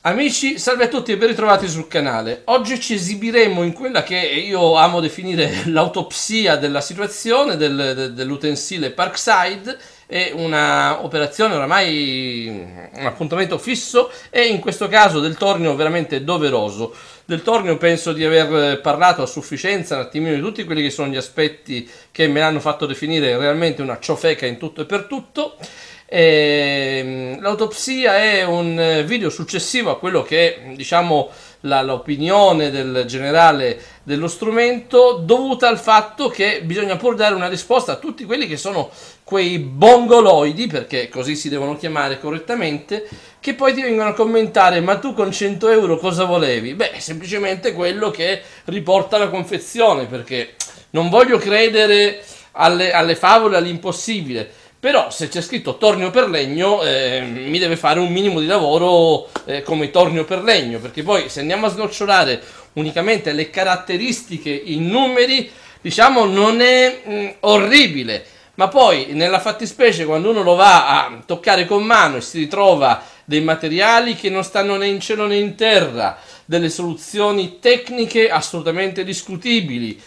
Amici, salve a tutti e ben ritrovati sul canale. Oggi ci esibiremo in quella che io amo definire l'autopsia della situazione dell'utensile Parkside. È una operazione oramai, un appuntamento fisso e in questo caso del tornio veramente doveroso. Del tornio penso di aver parlato a sufficienza un attimino di tutti quelli che sono gli aspetti che me l'hanno fatto definire realmente una ciofeca in tutto e per tutto. L'autopsia è un video successivo a quello che è, diciamo, l'opinione del generale dello strumento, dovuta al fatto che bisogna pur dare una risposta a tutti quelli che sono quei bongoloidi, perché così si devono chiamare correttamente, che poi ti vengono a commentare: ma tu con 100 euro cosa volevi? Beh, semplicemente quello che riporta la confezione, perché non voglio credere alle favole, all'impossibile. Però se c'è scritto tornio per legno, mi deve fare un minimo di lavoro come tornio per legno, perché poi se andiamo a snocciolare unicamente le caratteristiche, i numeri, diciamo non è orribile, ma poi nella fattispecie quando uno lo va a toccare con mano e si ritrova dei materiali che non stanno né in cielo né in terra, delle soluzioni tecniche assolutamente discutibili,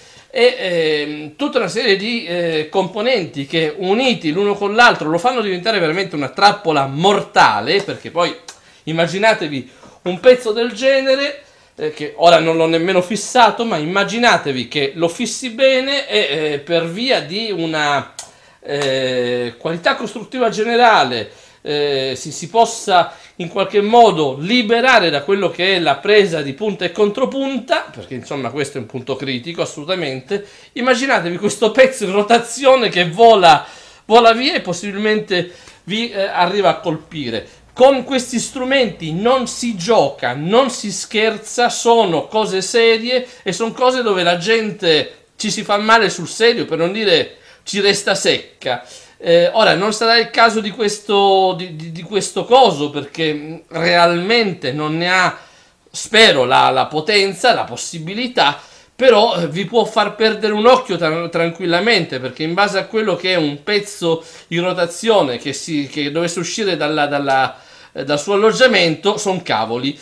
e tutta una serie di componenti che uniti l'uno con l'altro lo fanno diventare veramente una trappola mortale, perché poi immaginatevi un pezzo del genere, che ora non l'ho nemmeno fissato, ma immaginatevi che lo fissi bene e per via di una qualità costruttiva generale si possa in qualche modo liberare da quello che è la presa di punta e contropunta, perché insomma questo è un punto critico assolutamente. Immaginatevi questo pezzo in rotazione che vola via e possibilmente vi arriva a colpire. Con questi strumenti non si gioca, non si scherza, sono cose serie e sono cose dove la gente ci si fa male sul serio, per non dire ci resta secca. Ora non sarà il caso di questo coso, perché realmente non ne ha, spero, la potenza, la possibilità, però vi può far perdere un occhio tranquillamente, perché in base a quello che è un pezzo in rotazione che dovesse uscire dal suo alloggiamento sono cavoli.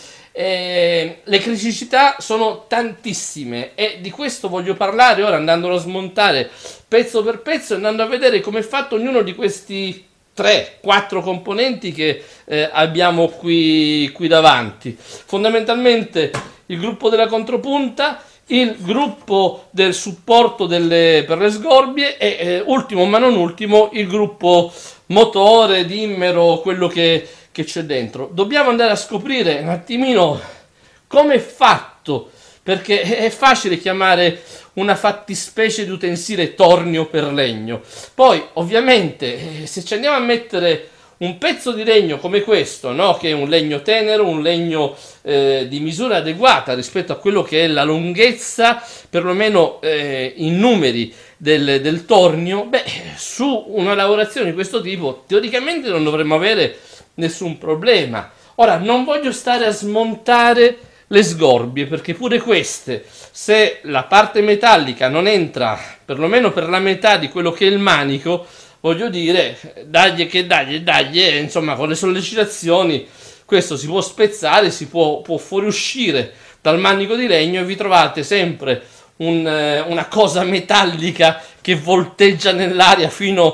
Le criticità sono tantissime e di questo voglio parlare ora, andandolo a smontare pezzo per pezzo, andando a vedere come è fatto ognuno di questi 3-4 componenti che abbiamo qui davanti. Fondamentalmente il gruppo della contropunta, il gruppo del supporto per le sgorbie e ultimo ma non ultimo il gruppo motore, dimmero, quello che c'è dentro. Dobbiamo andare a scoprire un attimino come è fatto, perché è facile chiamare una fattispecie di utensile tornio per legno. Poi ovviamente se ci andiamo a mettere un pezzo di legno come questo, no? Che è un legno tenero, un legno di misura adeguata rispetto a quello che è la lunghezza, perlomeno in numeri del tornio, beh, su una lavorazione di questo tipo teoricamente non dovremmo avere nessun problema. Ora non voglio stare a smontare le sgorbie, perché pure queste, se la parte metallica non entra perlomeno per la metà di quello che è il manico, voglio dire, dagli, insomma, con le sollecitazioni questo si può spezzare, si può fuoriuscire dal manico di legno e vi trovate sempre una cosa metallica che volteggia nell'aria fino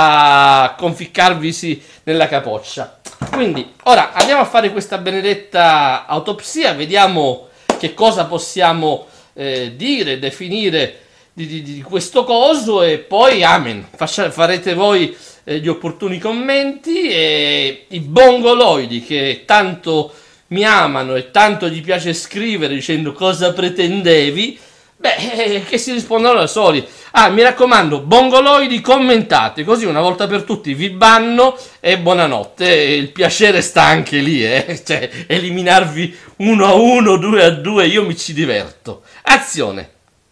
a conficcarvisi nella capoccia. Quindi ora andiamo a fare questa benedetta autopsia, vediamo che cosa possiamo dire, definire di questo coso, e poi amen, farete voi gli opportuni commenti, e i bongoloidi che tanto mi amano e tanto gli piace scrivere dicendo cosa pretendevi, beh, che si rispondono da soli. Mi raccomando, bongoloidi, commentate, così una volta per tutti vi banno e buonanotte. Il piacere sta anche lì, cioè eliminarvi 1-1, 2-2, io mi ci diverto. Azione!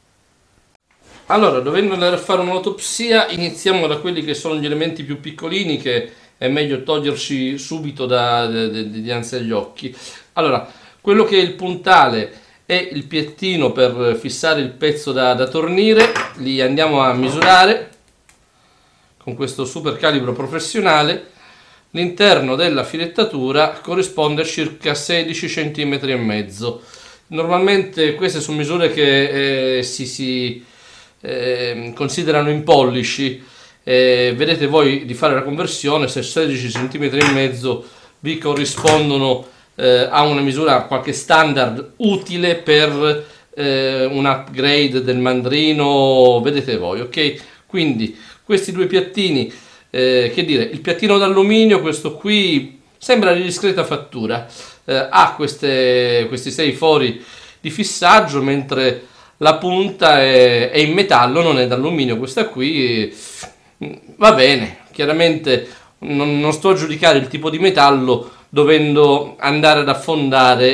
Allora, dovendo andare a fare un'autopsia, iniziamo da quelli che sono gli elementi più piccolini, che è meglio toglierci subito dinanzi agli occhi. Allora, quello che è il puntale e il piettino per fissare il pezzo da tornire, li andiamo a misurare con questo super calibro professionale. l'interno della filettatura corrisponde a circa 16 cm e mezzo. Normalmente queste sono misure che si considerano in pollici. Vedete voi di fare la conversione, se 16 cm e mezzo vi corrispondono a una misura, qualche standard utile per un upgrade del mandrino, vedete voi, ok? Quindi questi due piattini, che dire, il piattino d'alluminio, questo qui sembra di discreta fattura, ha questi 6 fori di fissaggio, mentre la punta è in metallo, non è d'alluminio. Questa qui va bene, chiaramente non sto a giudicare il tipo di metallo dovendo andare ad affondare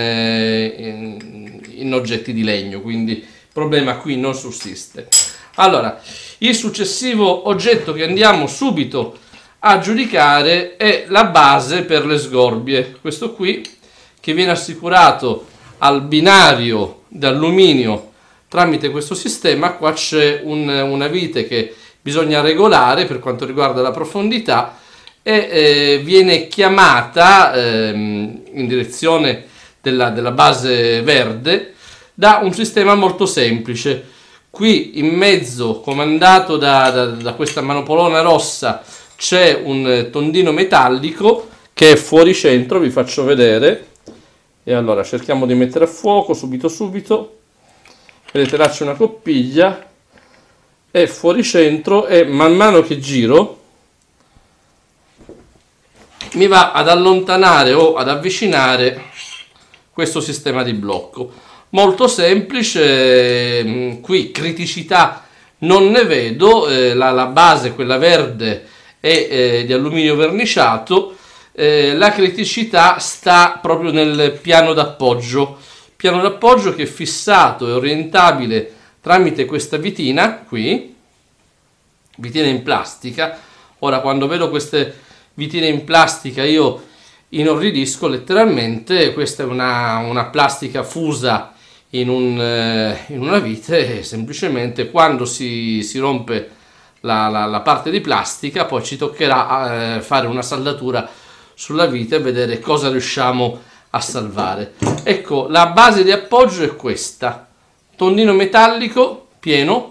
in oggetti di legno, quindi il problema qui non sussiste. Allora, il successivo oggetto che andiamo subito a giudicare è la base per le sgorbie, questo qui, che viene assicurato al binario d'alluminio tramite questo sistema. Qua c'è una vite che bisogna regolare per quanto riguarda la profondità e viene chiamata in direzione della base verde da un sistema molto semplice. Qui in mezzo, comandato da questa manopolona rossa, c'è un tondino metallico che è fuori centro, vi faccio vedere. E allora cerchiamo di mettere a fuoco subito. Vedete, là c'è una coppiglia, è fuori centro e man mano che giro mi va ad allontanare o ad avvicinare questo sistema di blocco. Molto semplice, qui criticità non ne vedo, la base, quella verde, è di alluminio verniciato. La criticità sta proprio nel piano d'appoggio che è fissato e orientabile tramite questa vitina qui, vitina in plastica. Ora, quando vedo queste vitine in plastica io inorridisco letteralmente. Questa è una plastica fusa in una vite, e semplicemente quando si rompe la parte di plastica poi ci toccherà fare una saldatura sulla vite e vedere cosa riusciamo a salvare. Ecco, la base di appoggio è questa, tondino metallico pieno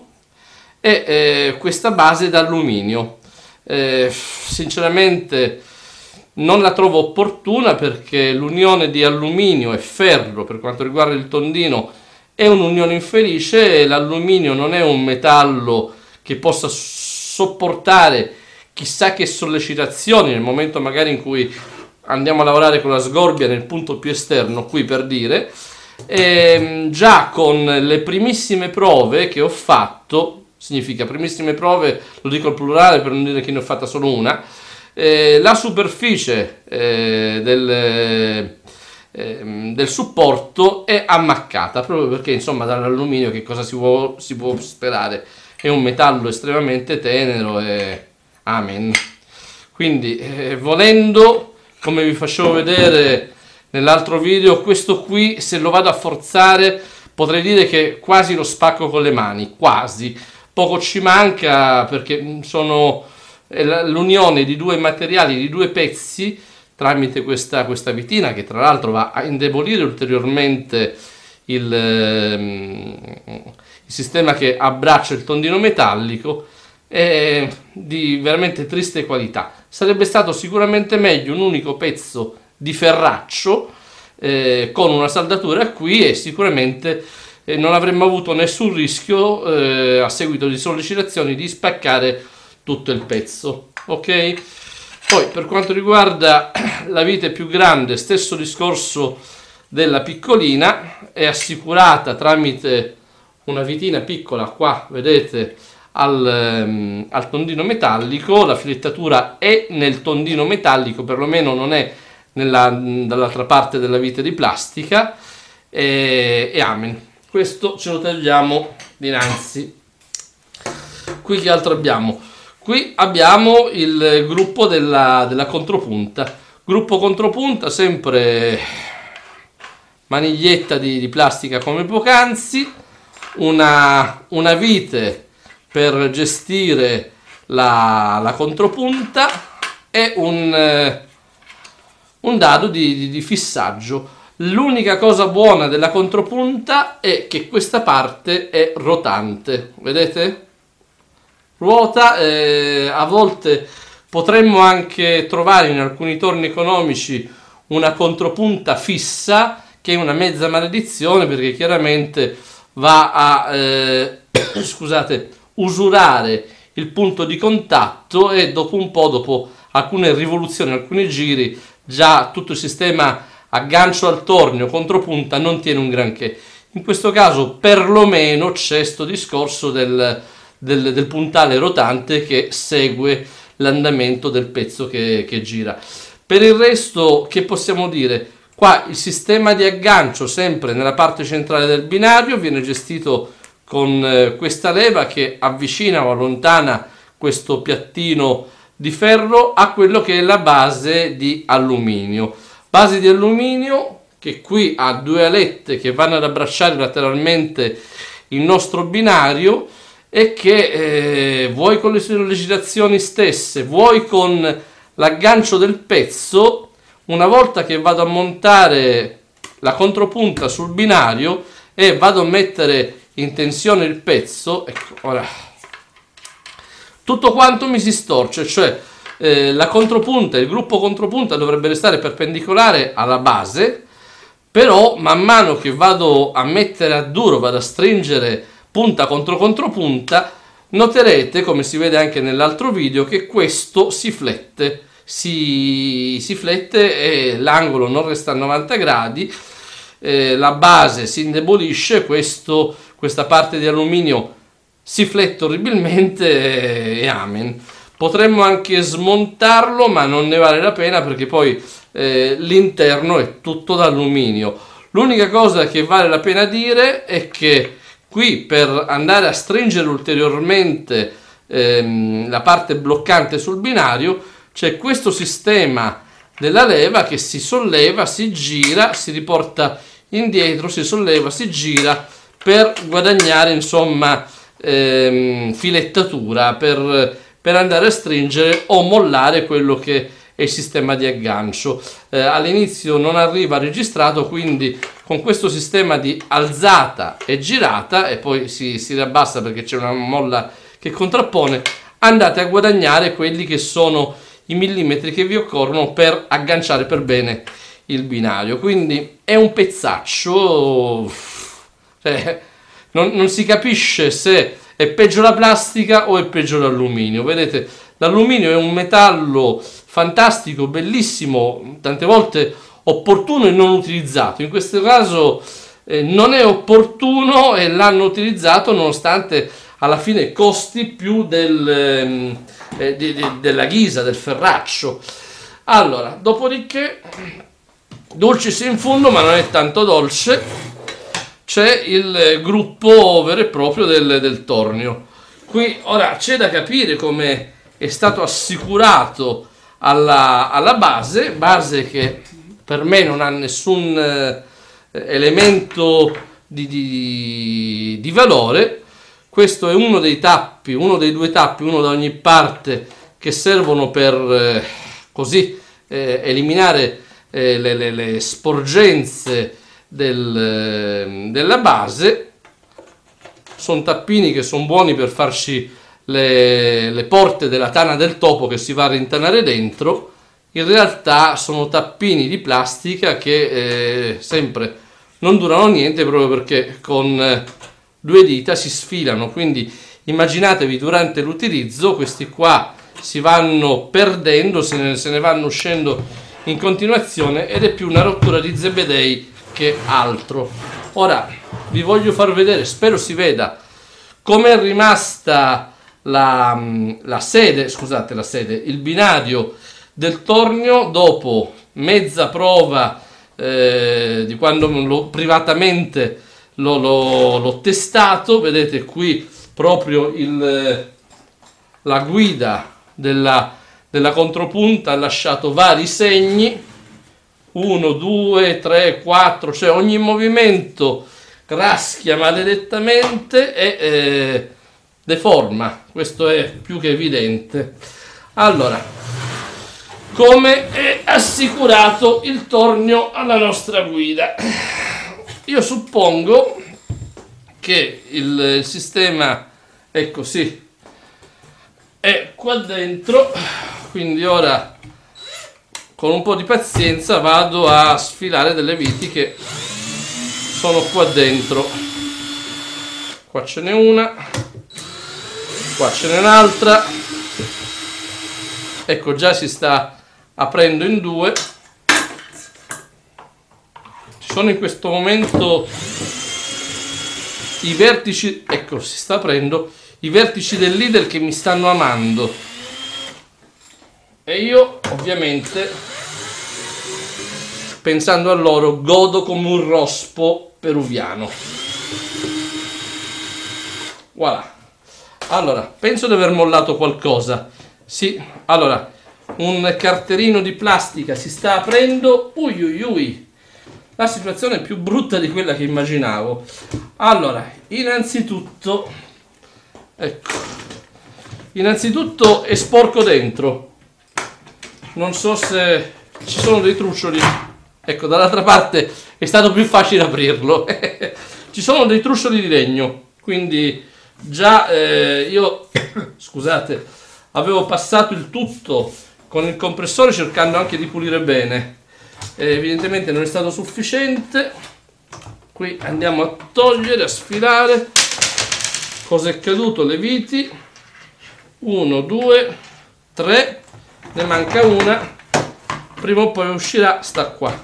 e questa base d'alluminio. Sinceramente non la trovo opportuna, perché l'unione di alluminio e ferro per quanto riguarda il tondino è un'unione infelice, e l'alluminio non è un metallo che possa sopportare chissà che sollecitazioni nel momento magari in cui andiamo a lavorare con la sgorbia nel punto più esterno, qui per dire. Già con le primissime prove che ho fatto, significa primissime prove, lo dico al plurale per non dire che ne ho fatta solo una, la superficie del supporto è ammaccata, proprio perché insomma dall'alluminio che cosa si può sperare? È un metallo estremamente tenero e amen. Quindi volendo, come vi facevo vedere nell'altro video, questo qui se lo vado a forzare potrei dire che quasi lo spacco con le mani, quasi. Poco ci manca, perché sono l'unione di due materiali, di due pezzi, tramite questa vitina, che tra l'altro va a indebolire ulteriormente il sistema che abbraccia il tondino metallico, è di veramente triste qualità. Sarebbe stato sicuramente meglio un unico pezzo di ferraccio con una saldatura qui, e sicuramente non avremmo avuto nessun rischio a seguito di sollecitazioni di spaccare tutto il pezzo, ok? Poi per quanto riguarda la vite più grande, stesso discorso della piccolina, è assicurata tramite una vitina piccola qua, vedete, al tondino metallico. La filettatura è nel tondino metallico, perlomeno non è dall'altra parte della vite di plastica, e amen. Questo ce lo tagliamo dinanzi. Qui che altro abbiamo? Qui abbiamo il gruppo della contropunta. Gruppo contropunta, sempre maniglietta di plastica come poc'anzi, una vite per gestire la contropunta, è un dado di fissaggio. L'unica cosa buona della contropunta è che questa parte è rotante, vedete? Ruota, a volte potremmo anche trovare in alcuni torni economici una contropunta fissa, che è una mezza maledizione, perché chiaramente va a scusate, usurare il punto di contatto, e dopo un po', dopo alcune rivoluzioni, alcuni giri, già tutto il sistema aggancio al tornio contropunta non tiene un granché. In questo caso perlomeno c'è sto discorso del puntale rotante che segue l'andamento del pezzo che gira. Per il resto, che possiamo dire? Qua il sistema di aggancio, sempre nella parte centrale del binario, viene gestito con questa leva che avvicina o allontana questo piattino di ferro a quello che è la base di alluminio. Base di alluminio che qui ha due alette che vanno ad abbracciare lateralmente il nostro binario, e che vuoi con le sollecitazioni stesse, vuoi con l'aggancio del pezzo, una volta che vado a montare la contropunta sul binario e vado a mettere in tensione il pezzo, ecco, ora tutto quanto mi si storce, cioè la contropunta, il gruppo contropunta dovrebbe restare perpendicolare alla base, però man mano che vado a mettere a duro, vado a stringere punta contro contropunta, noterete, come si vede anche nell'altro video, che questo si flette, si flette e l'angolo non resta a 90 gradi, la base si indebolisce, questa parte di alluminio si flette orribilmente e amen. Potremmo anche smontarlo, ma non ne vale la pena, perché poi l'interno è tutto d'alluminio. L'unica cosa che vale la pena dire è che qui, per andare a stringere ulteriormente la parte bloccante sul binario, c'è questo sistema della leva che si solleva, si gira, si riporta indietro, si solleva, si gira, per guadagnare insomma filettatura, per andare a stringere o mollare quello che è il sistema di aggancio. All'inizio non arriva registrato, quindi con questo sistema di alzata e girata, e poi si riabbassa perché c'è una molla che contrappone, andate a guadagnare quelli che sono i millimetri che vi occorrono per agganciare per bene il binario. Quindi è un pezzaccio, non si capisce se è peggio la plastica o è peggio l'alluminio. Vedete, l'alluminio è un metallo fantastico, bellissimo, tante volte opportuno e non utilizzato. In questo caso non è opportuno e l'hanno utilizzato, nonostante alla fine costi più della ghisa, del ferraccio. Allora, dopodiché, dulcis in fundo, ma non è tanto dolce, c'è il gruppo vero e proprio del tornio. Qui ora c'è da capire come è stato assicurato alla base che per me non ha nessun elemento di valore. Questo è uno dei tappi, uno dei due tappi, uno da ogni parte, che servono per così eliminare le sporgenze della base. Sono tappini che sono buoni per farci le porte della tana del topo che si va a rintanare dentro. In realtà sono tappini di plastica che sempre non durano niente, proprio perché con due dita si sfilano. Quindi immaginatevi, durante l'utilizzo questi qua si vanno perdendo, se ne vanno uscendo in continuazione, ed è più una rottura di zebedei che altro. Ora vi voglio far vedere, spero si veda, come è rimasta la sede, il binario del tornio dopo mezza prova di quando privatamente l'ho testato. Vedete qui proprio la guida della contropunta ha lasciato vari segni, 1, 2, 3, 4, cioè ogni movimento raschia maledettamente e deforma, questo è più che evidente. Allora, come è assicurato il tornio alla nostra guida. Io suppongo che il sistema, ecco sì, è qua dentro, quindi ora con un po' di pazienza vado a sfilare delle viti che sono qua dentro. Qua ce n'è una, qua ce n'è un'altra, ecco già si sta aprendo in due. Ci sono in questo momento i vertici, ecco si sta aprendo, i vertici del leader che mi stanno amando, e io ovviamente pensando a loro godo come un rospo peruviano. Voilà. Allora, penso di aver mollato qualcosa. Sì, allora, un carterino di plastica si sta aprendo. Ui ui ui. La situazione è più brutta di quella che immaginavo. Allora, innanzitutto, ecco, innanzitutto è sporco dentro. Non so se ci sono dei truccioli. Ecco, dall'altra parte è stato più facile aprirlo. Ci sono dei truccioli di legno, quindi già io, scusate, avevo passato il tutto con il compressore cercando anche di pulire bene. Evidentemente non è stato sufficiente. Qui andiamo a togliere, a sfilare. Cosa è caduto? Le viti. 1, 2, 3. Ne manca una. Prima o poi uscirà, sta qua.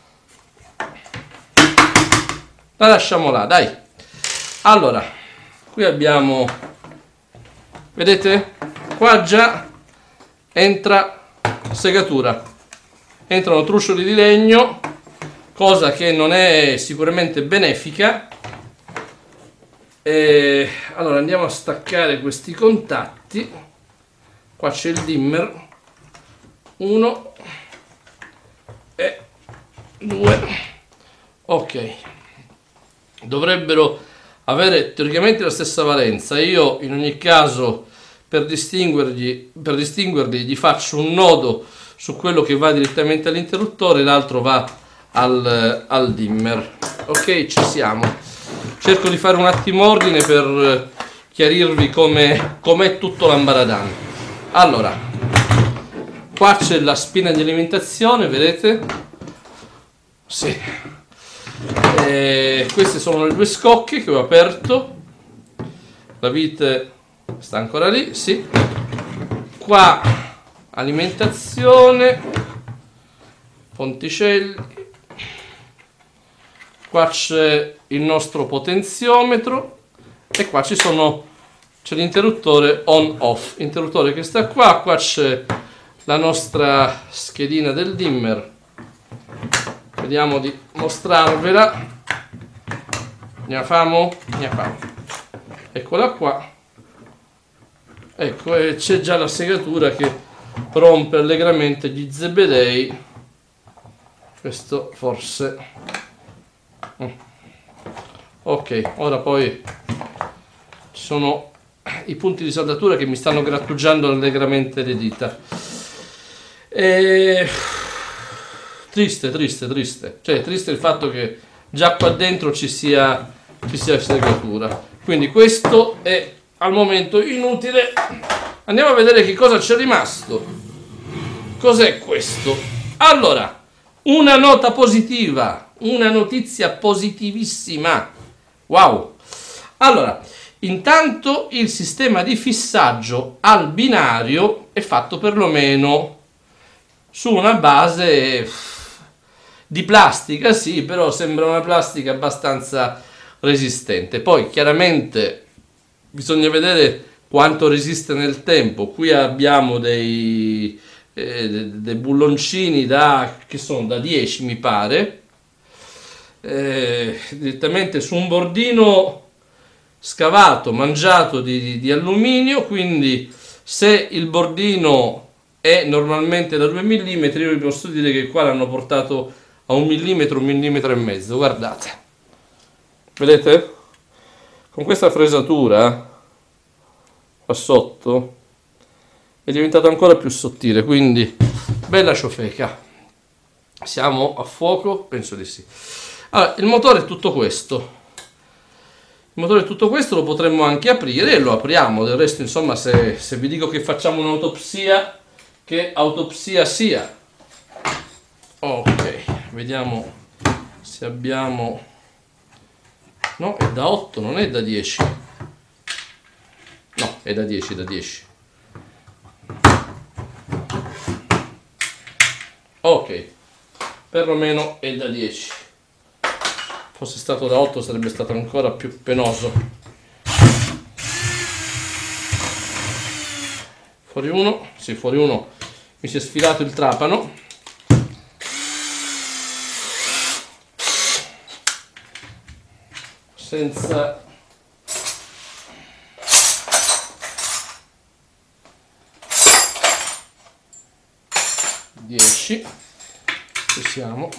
La lasciamo là, dai. Allora, qui abbiamo, vedete? Qua già entra segatura. Entrano truccioli di legno, cosa che non è sicuramente benefica. Allora andiamo a staccare questi contatti. Qua c'è il dimmer. 1 e 2. Ok. Dovrebbero avere teoricamente la stessa valenza. Io in ogni caso per distinguerli gli faccio un nodo su quello che va direttamente all'interruttore, l'altro va al dimmer. Ok, ci siamo. Cerco di fare un attimo ordine per chiarirvi com'è tutto l'ambaradan. Allora, qua c'è la spina di alimentazione, vedete? Sì. Queste sono le due scocche che ho aperto. La vite sta ancora lì, sì. Qua alimentazione, ponticelli, qua c'è il nostro potenziometro e qua c'è l'interruttore on off, interruttore che sta qua. Qua c'è la nostra schedina del dimmer, vediamo di mostrarvela. Ne famo? Eccola qua. Ecco, e c'è già la segatura che rompe allegramente gli zebedei. Questo forse ok. Ora poi ci sono i punti di saldatura che mi stanno grattugiando allegramente le dita. Triste, cioè triste il fatto che già qua dentro ci sia segatura. Quindi questo è al momento inutile. Andiamo a vedere che cosa c'è rimasto. Cos'è questo? Allora, una nota positiva, una notizia positivissima. Wow. Allora, intanto il sistema di fissaggio al binario è fatto perlomeno su una base di plastica, sì, però sembra una plastica abbastanza resistente. Poi chiaramente bisogna vedere quanto resiste nel tempo. Qui abbiamo dei bulloncini che sono da 10 mi pare, direttamente su un bordino scavato, mangiato di alluminio. Quindi se il bordino è normalmente da 2 mm, io vi posso dire che qua l'hanno portato a 1 mm, 1,5 mm. Guardate, vedete? Con questa fresatura qua sotto è diventato ancora più sottile, quindi bella ciofeca. Siamo a fuoco? Penso di sì. Allora, il motore è tutto questo. Il motore è tutto questo, lo potremmo anche aprire e lo apriamo. Del resto, insomma, se vi dico che facciamo un'autopsia, che autopsia sia. Ok, vediamo se abbiamo... No, è da 8, non è da 10. No, è da 10, da 10. Ok, perlomeno è da 10. Fosse stato da 8 sarebbe stato ancora più penoso. Fuori uno, sì, fuori uno. Mi si è sfilato il trapano. Senza... Ci siamo.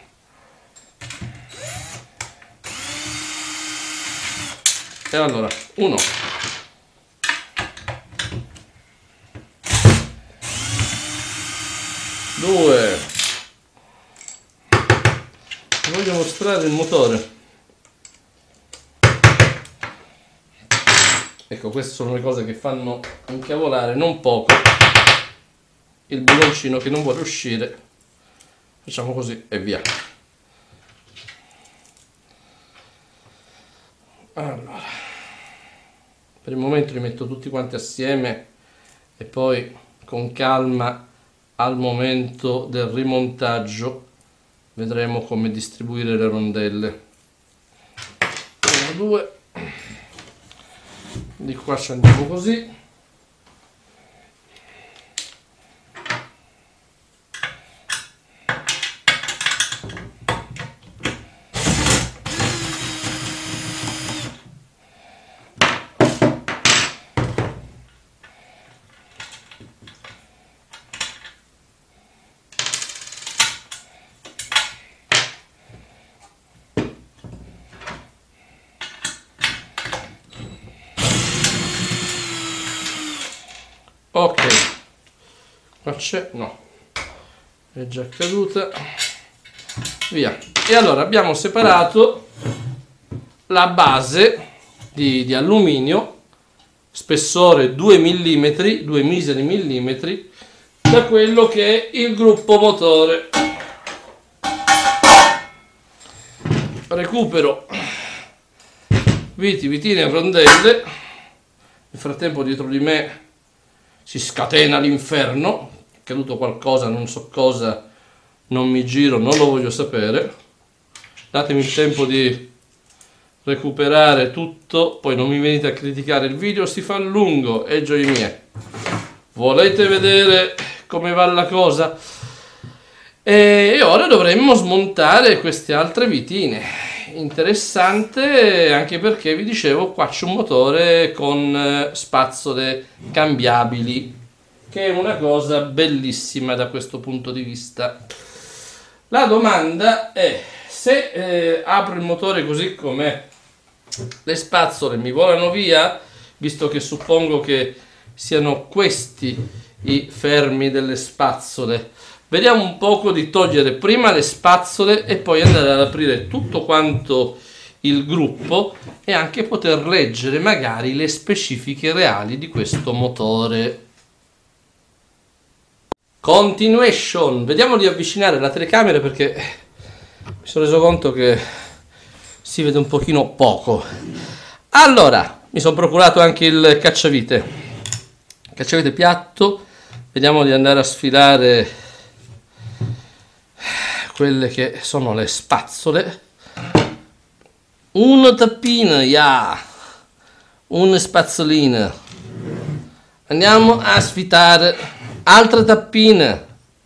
E allora 1, 2, voglio mostrare il motore. Ecco, queste sono le cose che fanno incavolare non poco il biloncino che non vuole uscire. Facciamo così e via. Allora, per il momento li metto tutti quanti assieme e poi con calma al momento del rimontaggio vedremo come distribuire le rondelle. 1, 2, di qua ci andiamo così. Ok, qua c'è, no, è già caduta, via. E allora abbiamo separato la base di alluminio, spessore 2 mm, 2 miseri millimetri, da quello che è il gruppo motore. Recupero viti, vitine e rondelle. Nel frattempo dietro di me si scatena l'inferno, è caduto qualcosa, non so cosa, non mi giro, non lo voglio sapere. Datemi il tempo di recuperare tutto, poi non mi venite a criticare, il video si fa lungo, e gioie mie. Volete vedere come va la cosa? E ora dovremmo smontare queste altre vitine. Interessante anche perché vi dicevo qua c'è un motore con spazzole cambiabili, che è una cosa bellissima da questo punto di vista. La domanda è: se apro il motore così com'è, le spazzole mi volano via, visto che suppongo che siano questi i fermi delle spazzole. Vediamo un poco di togliere prima le spazzole e poi andare ad aprire tutto quanto il gruppo e anche poter leggere magari le specifiche reali di questo motore. Continuation. Vediamo di avvicinare la telecamera perché mi sono reso conto che si vede un pochino poco. Allora, mi sono procurato anche il cacciavite piatto. Vediamo di andare a sfilare quelle che sono le spazzole. Una tappina, una spazzolina. Andiamo a sfitare. Altra tappina,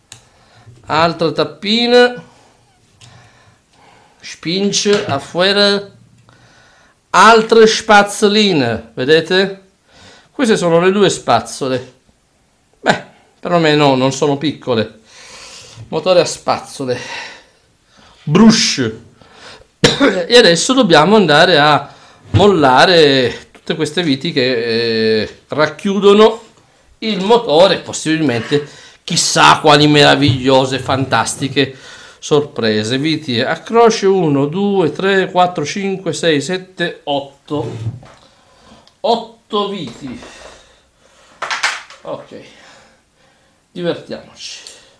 spinge afuera, altre spazzoline, vedete? Queste sono le due spazzole. Beh, perlomeno non sono piccole. Motore a spazzole, brush. E adesso dobbiamo andare a mollare tutte queste viti che racchiudono il motore, possibilmente chissà quali meravigliose, fantastiche sorprese. Viti a croce 1, 2, 3, 4, 5, 6, 7, 8. 8 viti. Ok, divertiamoci.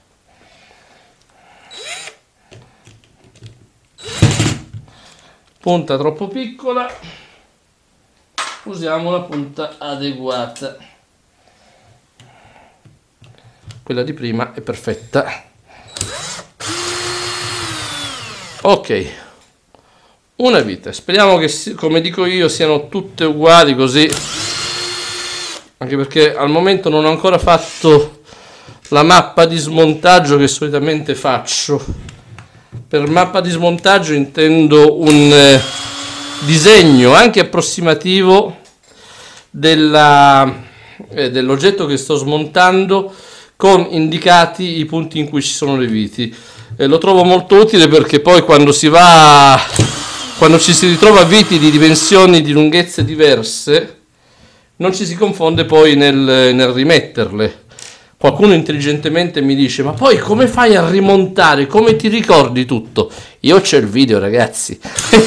Punta troppo piccola, usiamo una punta adeguata. Quella di prima è perfetta. Ok, una vite. Speriamo che, come dico io, siano tutte uguali, così, anche perché al momento non ho ancora fatto la mappa di smontaggio che solitamente faccio. Per mappa di smontaggio intendo un disegno anche approssimativo dell'oggetto che sto smontando, con indicati i punti in cui ci sono le viti. Lo trovo molto utile perché poi quando ci si ritrova viti di dimensioni, di lunghezze diverse, non ci si confonde poi nel rimetterle. Qualcuno intelligentemente mi dice: ma poi come fai a rimontare? Come ti ricordi tutto? Io c'ho il video, ragazzi.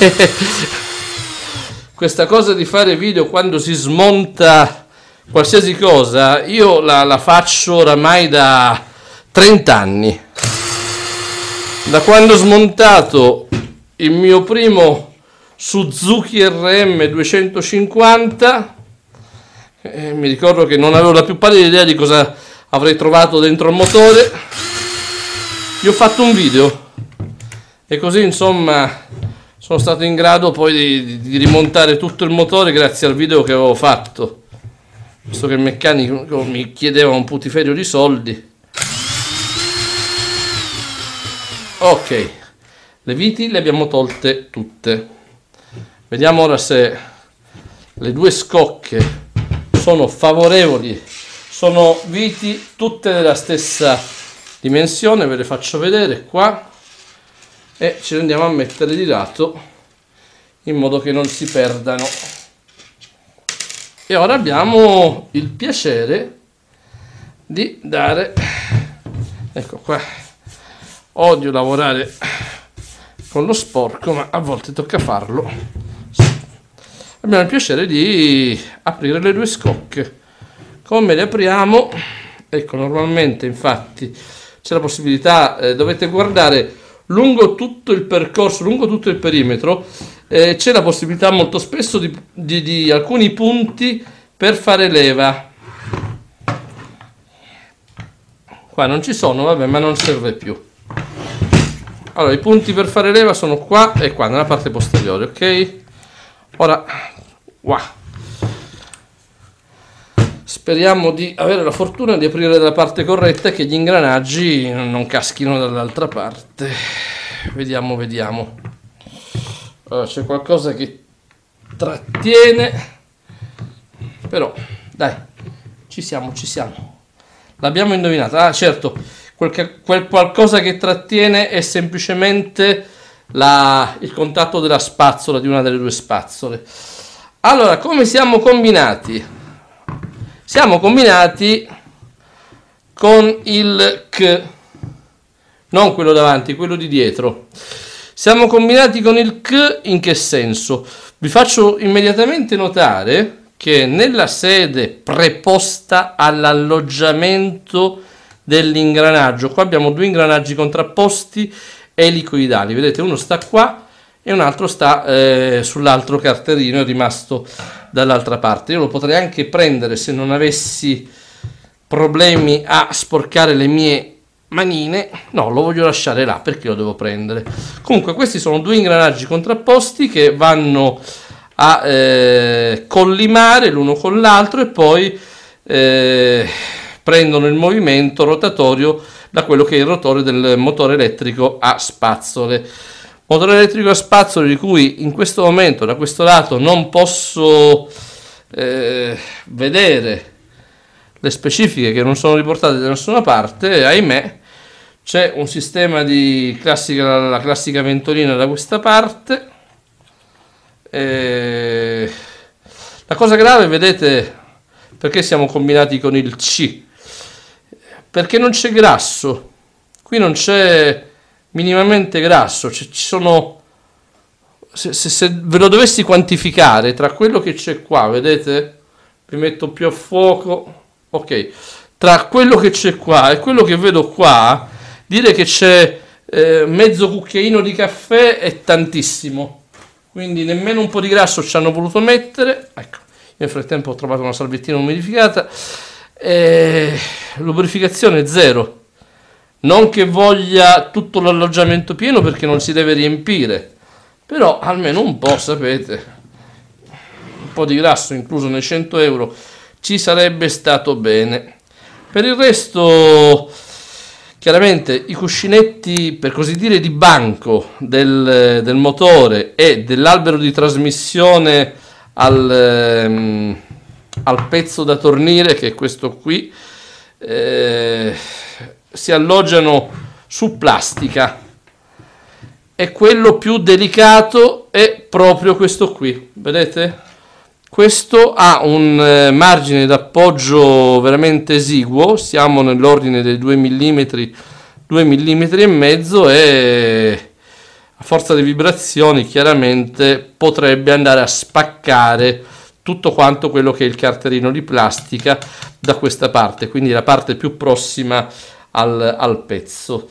Questa cosa di fare video quando si smonta qualsiasi cosa, io la faccio oramai da 30 anni. Da quando ho smontato il mio primo Suzuki RM 250, mi ricordo che non avevo la più pallida idea di cosa avrei trovato dentro il motore. Gli ho fatto un video e così, insomma, sono stato in grado poi di rimontare tutto il motore grazie al video che avevo fatto, visto che il meccanico mi chiedeva un putiferio di soldi. Ok, le viti le abbiamo tolte tutte. Vediamo ora se le due scocche sono favorevoli. Sono viti tutte della stessa dimensione, ve le faccio vedere qua, e ce le andiamo a mettere di lato in modo che non si perdano. E ora abbiamo il piacere di dare, ecco qua, odio lavorare con lo sporco, ma a volte tocca farlo. Abbiamo il piacere di aprire le due scocche. Come le apriamo? Ecco, normalmente infatti c'è la possibilità, dovete guardare lungo tutto il percorso, lungo tutto il perimetro, c'è la possibilità molto spesso di alcuni punti per fare leva. Qua non ci sono, vabbè, ma non serve più. Allora, i punti per fare leva sono qua e qua, nella parte posteriore, ok? Ora, wow. Speriamo di avere la fortuna di aprire dalla parte corretta e che gli ingranaggi non caschino dall'altra parte. Vediamo, vediamo. Allora, c'è qualcosa che trattiene, però dai, ci siamo. L'abbiamo indovinata. Ah, certo, quel qualcosa che trattiene è semplicemente il contatto della spazzola, di una delle due spazzole. Allora, come siamo combinati? Siamo combinati con il C, non quello davanti, quello di dietro. Siamo combinati con il C in che senso? Vi faccio immediatamente notare che nella sede preposta all'alloggiamento dell'ingranaggio, qua abbiamo due ingranaggi contrapposti elicoidali. Vedete, uno sta qua e un altro sta sull'altro carterino, è rimasto dall'altra parte. Io lo potrei anche prendere se non avessi problemi a sporcare le mie manine. No, lo voglio lasciare là perché lo devo prendere. Comunque, questi sono due ingranaggi contrapposti che vanno a collimare l'uno con l'altro e poi prendono il movimento rotatorio da quello che è il rotore del motore elettrico a spazzole. Motore elettrico a spazzole di cui in questo momento da questo lato non posso vedere le specifiche, che non sono riportate da nessuna parte, ahimè. C'è un sistema di la classica ventolina da questa parte. La cosa grave, vedete, perché siamo combinati con il C? perché non c'è grasso, qui non c'è minimamente grasso, ci sono, se ve lo dovessi quantificare tra quello che c'è qua, vedete, vi metto più a fuoco, ok, tra quello che c'è qua e quello che vedo qua, dire che c'è mezzo cucchiaino di caffè è tantissimo, quindi nemmeno un po' di grasso ci hanno voluto mettere. Ecco, nel frattempo ho trovato una salvettina umidificata. Lubrificazione zero, non che voglia tutto l'alloggiamento pieno perché non si deve riempire, però almeno un po', sapete, un po' di grasso incluso nei 100 euro ci sarebbe stato bene. Per il resto, chiaramente i cuscinetti, per così dire, di banco del motore e dell'albero di trasmissione al pezzo da tornire, che è questo qui, si alloggiano su plastica, e quello più delicato è proprio questo qui, vedete? Questo ha un margine d'appoggio veramente esiguo, siamo nell'ordine dei 2 mm, 2 mm e mezzo, e a forza di vibrazioni chiaramente potrebbe andare a spaccare tutto quanto quello che è il carterino di plastica da questa parte, quindi la parte più prossima al pezzo.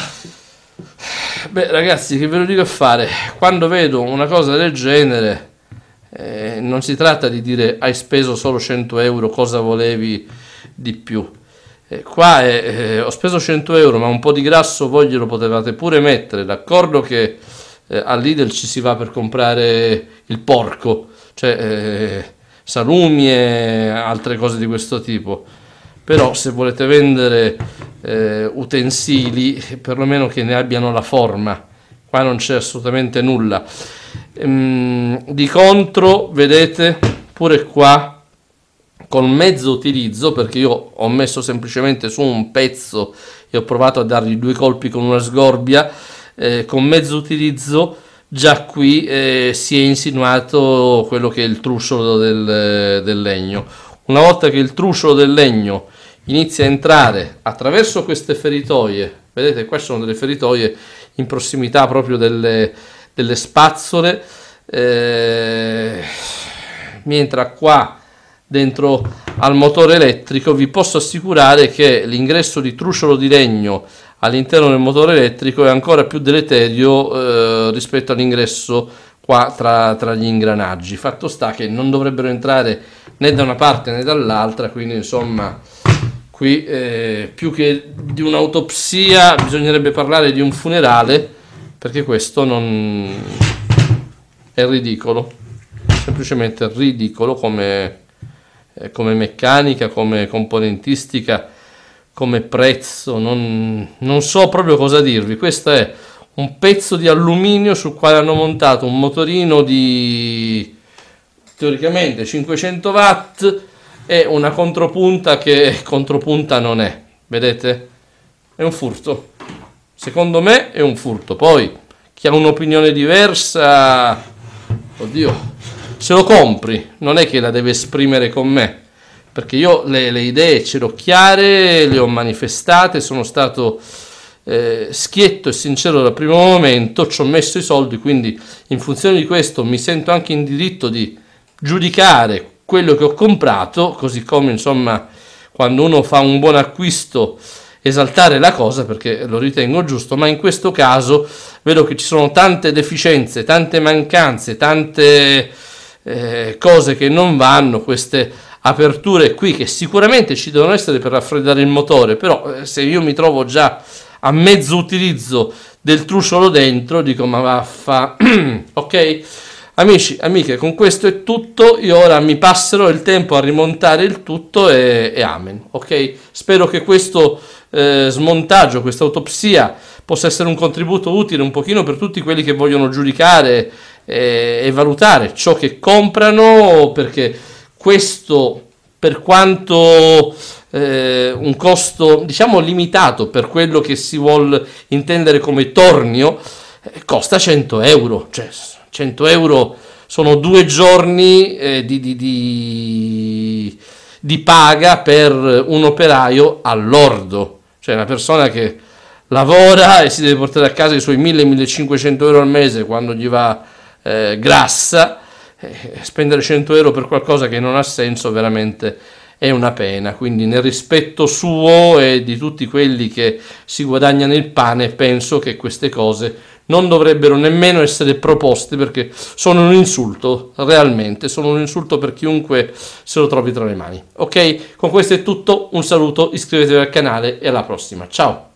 Beh ragazzi, che ve lo dico a fare, quando vedo una cosa del genere, non si tratta di dire hai speso solo 100 euro, cosa volevi di più. Qua ho speso 100 euro, ma un po' di grasso voi glielo potevate pure mettere. D'accordo che a Lidl ci si va per comprare il porco, cioè salumi e altre cose di questo tipo, però se volete vendere utensili, perlomeno che ne abbiano la forma. Qua non c'è assolutamente nulla. Di contro, vedete, pure qua con mezzo utilizzo, perché io ho messo semplicemente su un pezzo e ho provato a dargli 2 colpi con una sgorbia, con mezzo utilizzo già qui si è insinuato quello che è il truscolo del legno. Una volta che il truscolo del legno inizia a entrare attraverso queste feritoie, vedete qua ci sono delle feritoie in prossimità proprio delle spazzole, mentre qua dentro al motore elettrico, vi posso assicurare che l'ingresso di truscolo di legno all'interno del motore elettrico è ancora più deleterio rispetto all'ingresso qua tra gli ingranaggi. Fatto sta che non dovrebbero entrare né da una parte né dall'altra, quindi insomma qui più che di un'autopsia bisognerebbe parlare di un funerale, perché questo non è ridicolo, semplicemente ridicolo come meccanica, come componentistica, come prezzo, non so proprio cosa dirvi. Questo è un pezzo di alluminio sul quale hanno montato un motorino di teoricamente 500 watt e una contropunta che contropunta non è, vedete? È un furto, secondo me è un furto. Poi chi ha un'opinione diversa, oddio, se lo compri, non è che la deve esprimere con me, perché io le idee ce l'ho chiare, le ho manifestate, sono stato schietto e sincero dal primo momento, ci ho messo i soldi, quindi in funzione di questo mi sento anche in diritto di giudicare quello che ho comprato, così come insomma quando uno fa un buon acquisto esaltare la cosa, perché lo ritengo giusto, ma in questo caso vedo che ci sono tante deficienze, tante mancanze, tante cose che non vanno, queste aperture qui che sicuramente ci devono essere per raffreddare il motore, però se io mi trovo già a mezzo utilizzo del truscolo dentro, dico ma vaffa. Ok amici, amiche, con questo è tutto. Io ora mi passerò il tempo a rimontare il tutto e amen. Ok, spero che questo smontaggio, questa autopsia possa essere un contributo utile un pochino per tutti quelli che vogliono giudicare e valutare ciò che comprano, perché questo, per quanto un costo diciamo limitato per quello che si vuol intendere come tornio, costa 100 euro, cioè 100 euro sono 2 giorni di paga per un operaio all'ordo. Cioè una persona che lavora e si deve portare a casa i suoi 1000-1500 euro al mese quando gli va grassa, spendere 100 euro per qualcosa che non ha senso veramente è una pena. Quindi nel rispetto suo e di tutti quelli che si guadagnano il pane, penso che queste cose non dovrebbero nemmeno essere proposte, perché sono un insulto, realmente sono un insulto per chiunque se lo trovi tra le mani. Ok, con questo è tutto, un saluto, iscrivetevi al canale e alla prossima, ciao.